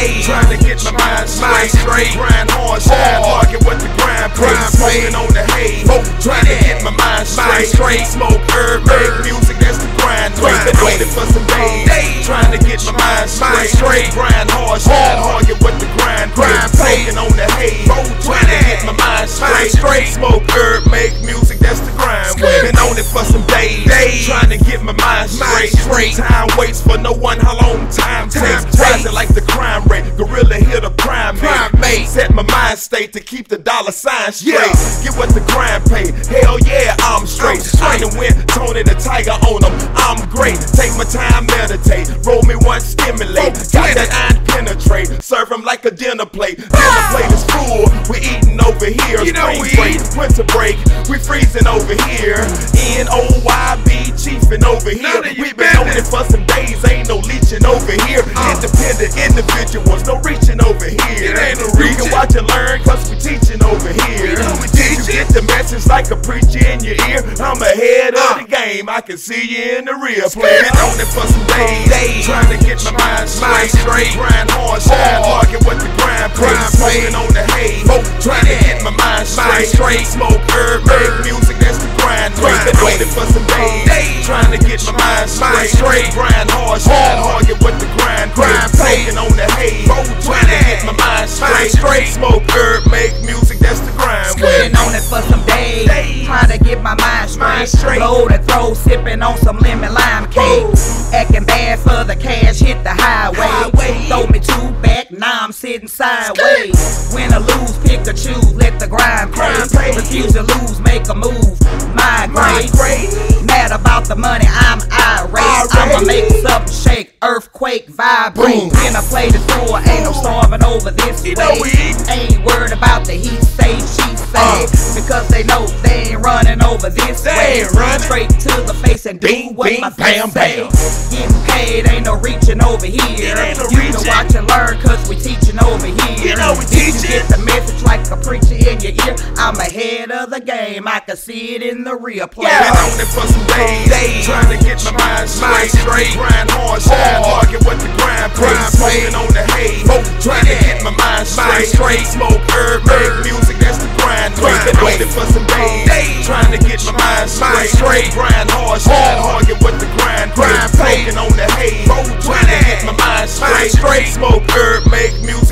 trying to get my mind straight. Grind hard, shine hard, get what the grind pays. Smoking on the hay, trying to get my mind straight. Smoke herb, make music, that's the grind. Been on it for some days, trying to get my mind straight. Grind hard, shine hard, get what the grind pays. Smoking on the hay, trying to get my mind straight. Smoke herb, make music, that's the grind. Been on it for some days, trying to get my mind straight. Time waits for no one, how long time takes. Rising like the crime rate, gorilla hit a primate. Set my mind state to keep the dollar sign straight. Get what the grind pay, hell yeah, I'm straight. I done went Tony the Tiger on them, I'm great. Take my time, meditate, roll me one, stimulate. Got that iron penetrate, serve them like a dinner plate. Dinner plate is full, we eating over here. Spring break, winter break, we freezing over here. NOYB chiefin' over here. We been on it for some days, ain't no leeching over here. Independent individuals, no reaching over here. You can watch and learn, cause we teaching over here. Did you get the message like a preacher in your ear? I'm ahead of the game, I can see you in the rear. Been on it for some days, trying to get my mind straight. Grind hard, shine hard, get what the grind pays. Smoking on the hay, trying to get my mind straight. Smoke herb, make music, that's the grind. Been on it for some days, trying to get my mind straight. Grind hard, shine hard, get what the grind pays. Smoking on the hay, trying to get my mind straight. Smoke herb, make music, that's the grind. Been on it for some days, trying to get my mind straight. Load and throw, sipping on some lemon lime cake. Acting bad for the cash, hit the highway. Throw me two back, now I'm sitting sideways. Win or lose, pick or choose, let the grind pay. Refuse to lose, make a move, migrate. Mad about the money, I'm irate. I'ma make something shake, earthquake, vibrate. When I play the store, ain't no starving over this way. Ain't worried about the heat, say, she say. Because they know they ain't running over this way. Straight to the face and do what my face say. Getting paid, ain't no reaching over here. You can watch and learn, cause we teaching over here. Did you get the message like a preacher in your ear? I'm ahead of the game, I can see it in the real play. Been on it for some days, trying to get my mind straight. Grind hard, shine hard, get what the grind pays. Smoking on the hay, trying to get my mind straight. Smoke herb, make music, that's the grind. Been on it for some days, trying to get my mind straight. Grind hard, shine hard, get what the grind pays. Smoking on the hay, trying to get my mind straight. Smoke herb, make music.